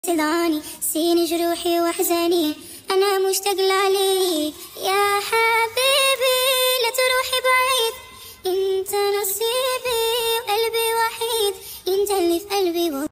سدعاني سين جروحي واحزاني، انا مشتاق لعليك يا حبيبي، لا تروحي بعيد انت نصيبي.